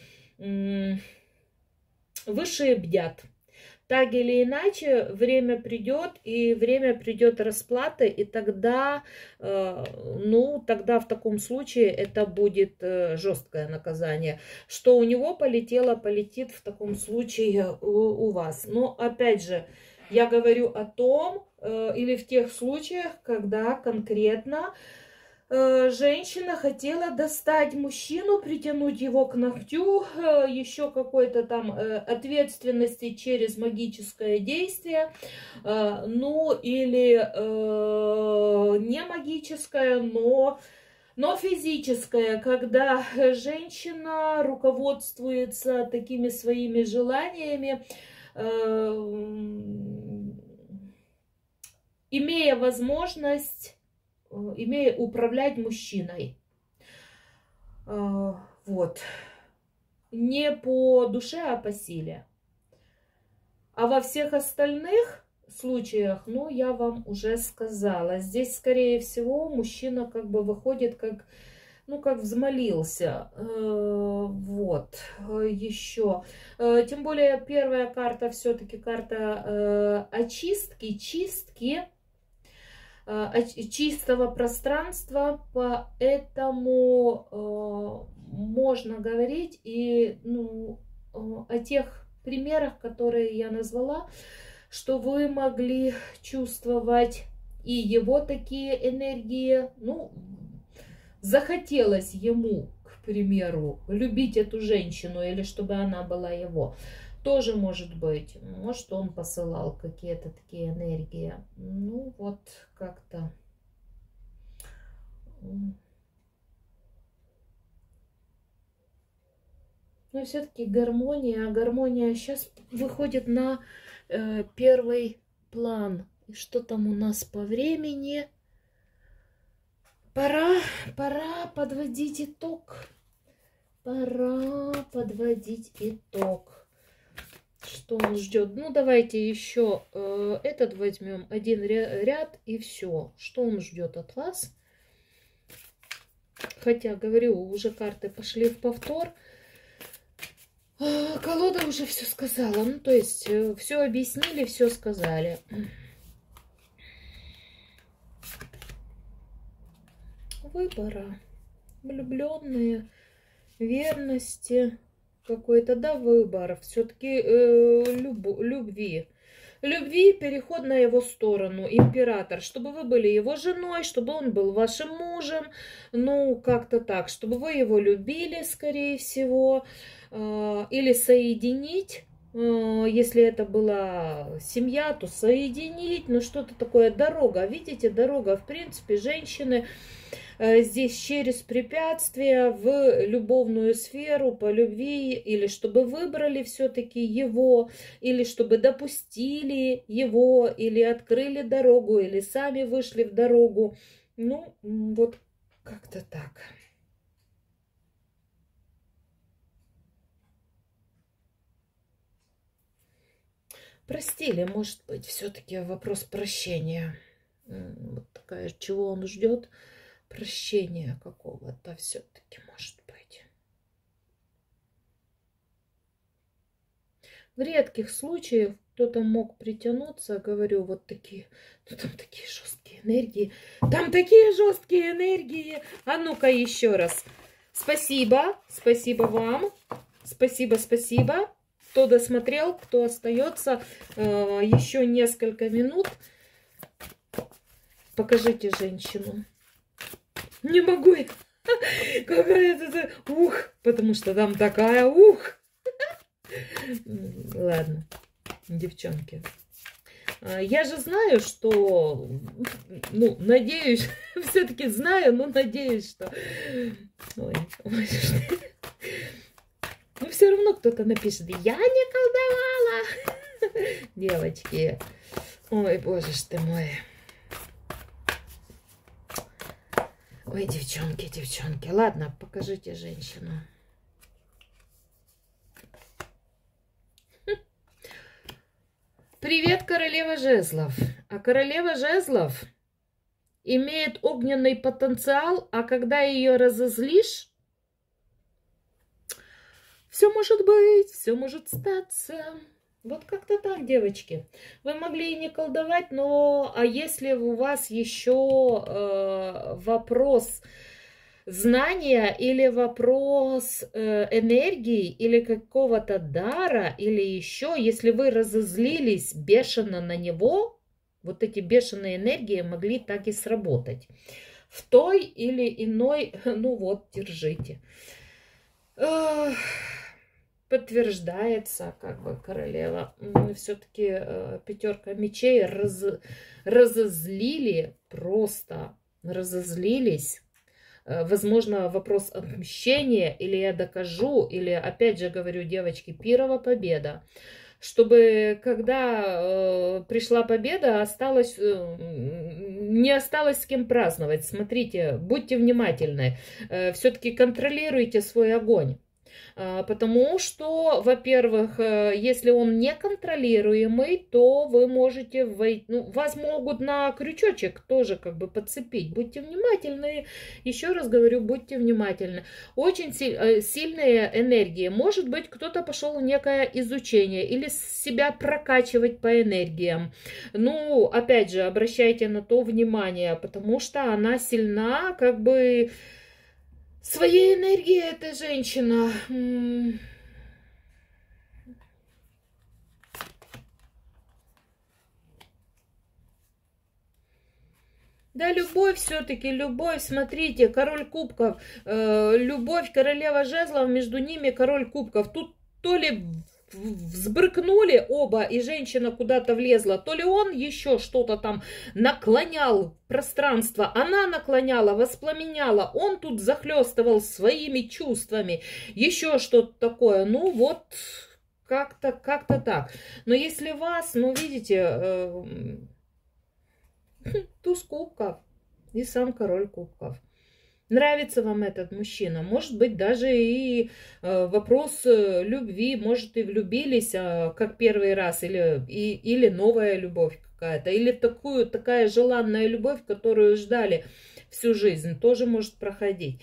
S1: Высшие бдят. Так или иначе, время придет, и время придет расплаты, и тогда, ну, тогда в таком случае это будет жесткое наказание. Что у него полетело, полетит в таком случае у вас. Но, опять же, я говорю о том, или в тех случаях, когда конкретно женщина хотела достать мужчину, притянуть его к ногтю, еще какой-то там ответственности через магическое действие, ну или не магическое, но физическое, когда женщина руководствуется такими своими желаниями, имея возможность, имея управлять мужчиной. Вот. Не по душе, а по силе. А во всех остальных случаях, ну, я вам уже сказала. Здесь, скорее всего, мужчина как бы выходит как, ну, как взмолился. Вот. Еще. Тем более, первая карта все-таки карта очистки, чистки. Чистого пространства, поэтому можно говорить и ну, о тех примерах, которые я назвала, что вы могли чувствовать и его такие энергии, ну, захотелось ему, к примеру, любить эту женщину или чтобы она была его. Тоже может быть. Может, он посылал какие-то такие энергии. Ну, вот как-то. Но все-таки гармония. Гармония сейчас выходит на первый план. И что там у нас по времени? Пора подводить итог. Пора подводить итог. Что он ждет? Ну, давайте еще этот возьмем, один ряд и все. Что он ждет от вас? Хотя, говорю, уже карты пошли в повтор. Колода уже все сказала. Ну, то есть, все объяснили, все сказали. Выбора. Влюбленные, верности. Какой-то, да, выбор. Все-таки любви. Любви, переход на его сторону, император. Чтобы вы были его женой, чтобы он был вашим мужем. Ну, как-то так. Чтобы вы его любили, скорее всего. Или соединить. Если это была семья, то соединить. Ну, что-то такое. Дорога. Видите, дорога. В принципе, женщины... Здесь через препятствия в любовную сферу по любви, или чтобы выбрали все-таки его, или чтобы допустили его, или открыли дорогу, или сами вышли в дорогу. Ну, вот как-то так. Простили, может быть, все-таки вопрос прощения. Вот такая, чего он ждет. Прощения какого-то все-таки может быть. В редких случаях кто-то мог притянуться, говорю, вот такие, ну там такие жесткие энергии, там такие жесткие энергии. А ну-ка еще раз. Спасибо, спасибо вам, спасибо, спасибо. Кто досмотрел, кто остается, еще несколько минут. Покажите женщину. Не могу я. Какая-то... Ух, потому что там такая... Ух. Ладно, девчонки. Я же знаю, что... Ну, надеюсь, все-таки знаю, но надеюсь, что... Ой, ну, все равно кто-то напишет, я не колдовала. Девочки. Ой, боже ж ты мой. Ой, девчонки, девчонки. Ладно, покажите женщину. Привет, королева жезлов. А королева жезлов имеет огненный потенциал, а когда ее разозлишь, все может быть, все может статься. Вот как-то так, девочки. Вы могли и не колдовать, но а если у вас еще вопрос знания или вопрос энергии или какого-то дара, или еще, если вы разозлились бешено на него, вот эти бешеные энергии могли так и сработать. В той или иной, ну вот, держите. Подтверждается, как бы, королева. Все-таки пятерка мечей разозлили, просто разозлились. Возможно, вопрос отмщения, или я докажу, или, опять же говорю, девочки, Пирова победа. чтобы когда пришла победа, не осталось с кем праздновать. Смотрите, будьте внимательны, все-таки контролируйте свой огонь. Потому что, во-первых, если он неконтролируемый, то вы можете войти, ну, вас могут на крючочек тоже как бы подцепить. Будьте внимательны, еще раз говорю, будьте внимательны. Очень сильные энергии. Может быть, кто-то пошел в некое изучение или себя прокачивать по энергиям. Ну, опять же, обращайте на то внимание, потому что она сильна, как бы... Своей энергией эта женщина. Да, любовь все-таки, любовь, смотрите, король кубков, любовь, королева жезлов, между ними король кубков. Тут то ли взбрыкнули оба, и женщина куда-то влезла, то ли он еще что-то там наклонял пространство, она наклоняла, воспламеняла, он тут захлестывал своими чувствами, еще что-то такое. Ну вот, как-то так. Но если вас, ну видите, туз кубков и сам король кубков. Нравится вам этот мужчина? Может быть, даже и вопрос любви, может, и влюбились как первый раз, или новая любовь какая-то, или такая желанная любовь, которую ждали всю жизнь, тоже может проходить.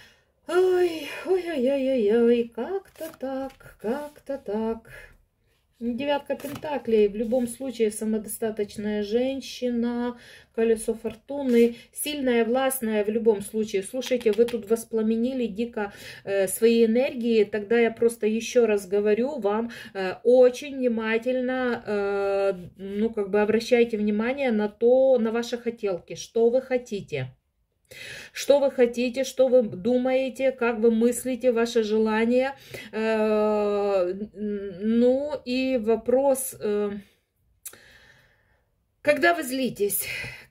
S1: Ой, как-то так. Девятка пентаклей, в любом случае самодостаточная женщина, колесо фортуны, сильная, властная в любом случае. Слушайте, вы тут воспламенили дико свои энергии, тогда я просто еще раз говорю вам, очень внимательно, ну как бы обращайте внимание на ваши хотелки, что вы хотите. Что вы хотите, что вы думаете, как вы мыслите, ваше желание. Ну и вопрос, когда вы злитесь,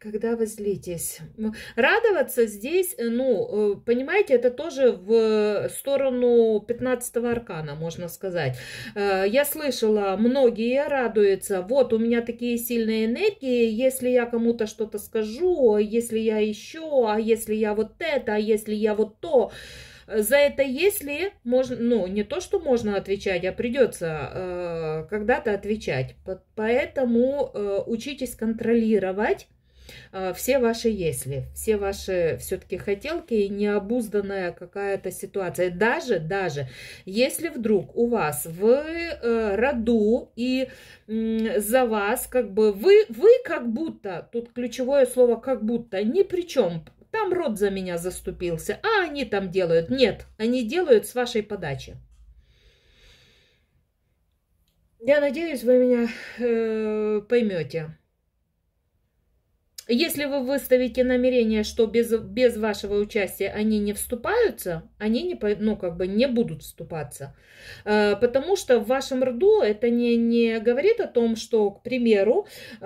S1: радоваться здесь, ну, понимаете, это тоже в сторону 15-го аркана, можно сказать. Я слышала, многие радуются, вот у меня такие сильные энергии, если я кому-то что-то скажу, если я еще, а если я вот это, а если я вот то. За это если можно, ну, не то, что можно отвечать, а придется когда-то отвечать. Поэтому учитесь контролировать все ваши если, все ваши все-таки хотелки и необузданная какая-то ситуация. Даже если вдруг у вас в роду и за вас как бы вы как будто, тут ключевое слово как будто, ни при чем. Там род за меня заступился, а они там делают. Нет, они делают с вашей подачи. Я надеюсь, вы меня поймете. Если вы выставите намерение, что без вашего участия они не вступаются, они не будут вступаться. Потому что в вашем роду это не говорит о том, что, к примеру,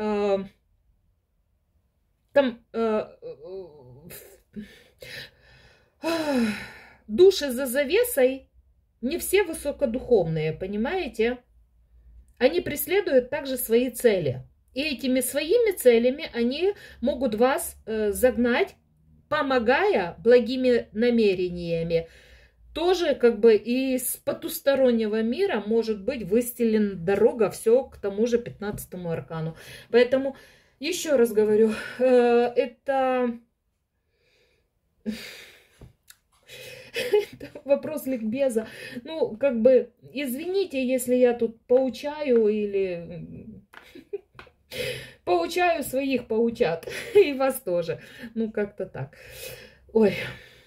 S1: там... души за завесой не все высокодуховные, понимаете? Они преследуют также свои цели. И этими своими целями они могут вас загнать, помогая благими намерениями. Тоже как бы из потустороннего мира может быть выстелена дорога все к тому же 15-му аркану. Поэтому еще раз говорю, это вопрос ликбеза. Ну, как бы, извините, если я тут поучаю или поучаю своих поучат. И вас тоже. Ну, как-то так. Ой.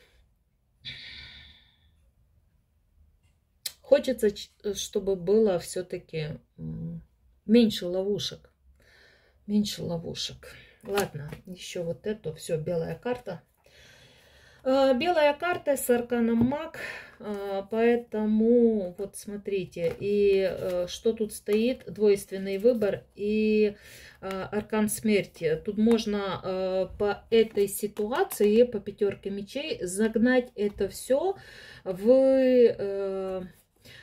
S1: Хочется, чтобы было все-таки меньше ловушек. Меньше ловушек. Ладно, еще вот эту. Все, белая карта. Белая карта с арканом маг, поэтому вот смотрите, и что тут стоит, двойственный выбор и аркан смерти. Тут можно по этой ситуации, по пятерке мечей, загнать это все в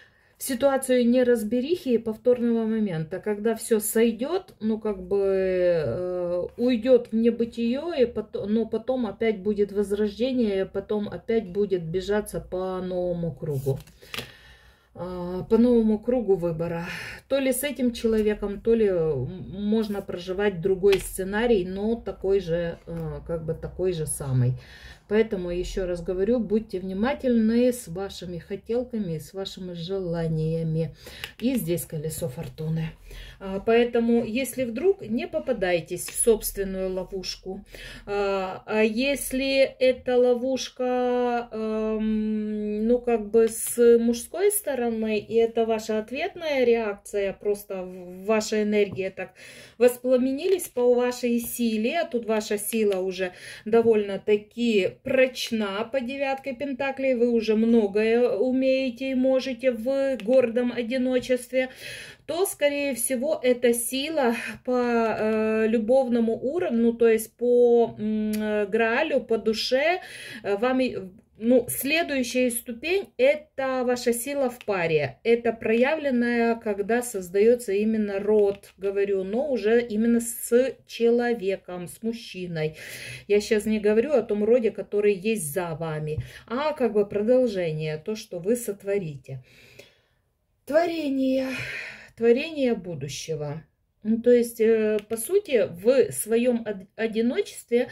S1: ситуацию неразберихи и повторного момента, когда все сойдет, ну, как бы уйдет в небытие, и потом, но потом опять будет возрождение, и потом опять будет бежаться по новому кругу. По новому кругу выбора. То ли с этим человеком, то ли можно проживать другой сценарий, но такой же, как бы такой же самый. Поэтому еще раз говорю, будьте внимательны с вашими хотелками, с вашими желаниями. И здесь колесо фортуны. Поэтому, если вдруг не попадаетесь в собственную ловушку, а если эта ловушка, ну, как бы с мужской стороны, и это ваша ответная реакция, просто ваша энергия так воспламенились по вашей силе, а тут ваша сила уже довольно-таки прочна по девятке пентаклей, вы уже многое умеете и можете в гордом одиночестве, то, скорее всего, эта сила по любовному уровню, ну, то есть по граалю, по душе, вами... Ну, следующая ступень – это ваша сила в паре. Это проявленная, когда создается именно род, говорю, но уже именно с человеком, с мужчиной. Я сейчас не говорю о том роде, который есть за вами, а как бы продолжение, то, что вы сотворите. Творение будущего. Ну, то есть, по сути, в своем одиночестве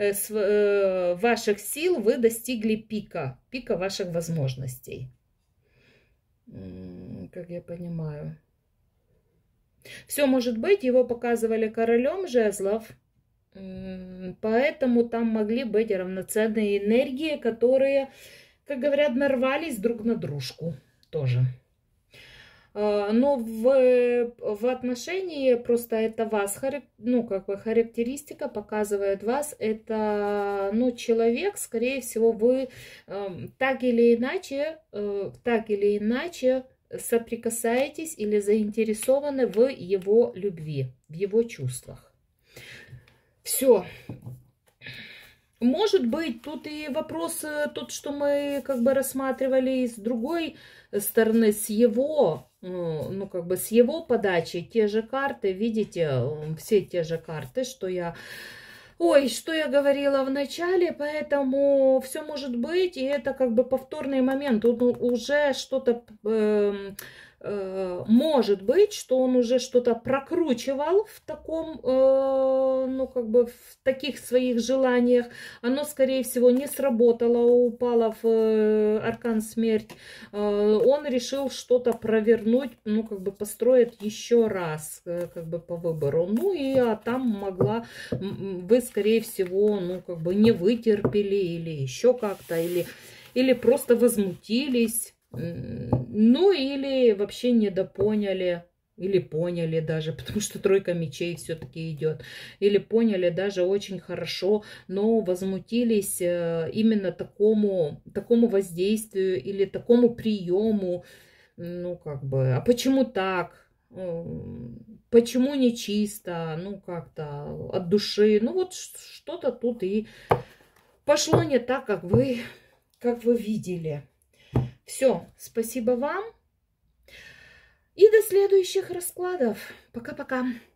S1: ваших сил вы достигли пика ваших возможностей. Как я понимаю. Все может быть, его показывали королем жезлов, поэтому там могли быть равноценные энергии, которые, как говорят, нарвались друг на дружку тоже. Но в отношении просто это вас, ну, как бы характеристика показывает вас, это, ну, человек, скорее всего, вы так или иначе соприкасаетесь или заинтересованы в его любви, в его чувствах. Все. Может быть, тут и вопрос, тот, что мы как бы рассматривали с другой стороны, с его, ну, как бы с его подачи, те же карты, видите, все те же карты, что я говорила в начале, поэтому все может быть, и это как бы повторный момент, он уже что-то... может быть, что он уже что-то прокручивал в таком, ну, как бы в таких своих желаниях. Оно, скорее всего, не сработало, упало в аркан смерть. Он решил что-то провернуть, ну, как бы построить еще раз, как бы по выбору. Ну, и там могла, вы, скорее всего, ну, как бы не вытерпели или еще как-то, или просто возмутились. Ну, или вообще недопоняли, или поняли даже, потому что тройка мечей все-таки идет. Или поняли даже очень хорошо, но возмутились именно такому воздействию или такому приему. Ну, как бы, а почему так? Почему не чисто? Ну, как-то от души. Ну, вот что-то тут и пошло не так, как вы видели. Все, спасибо вам. И до следующих раскладов. Пока-пока.